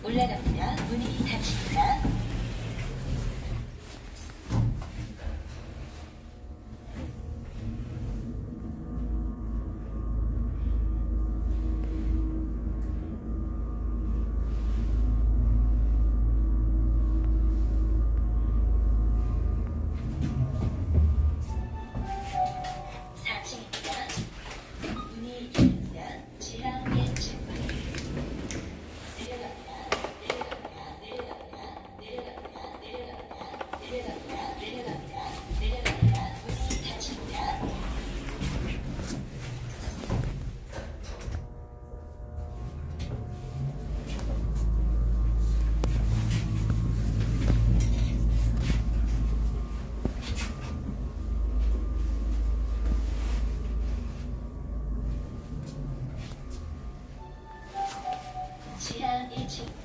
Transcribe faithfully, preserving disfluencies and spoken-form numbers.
올라갑니다. 문이 닫힙니다. 사 층입니다. 문이 열립니다. 지하 일 층. 내려갑니다. 내려갑니다. 내려갑니다. 내려갑니다. 내려갑니다. 내려갑니다. 내려갑니다. 내려갑니다. 문이 닫힙니다. 지하 일 층.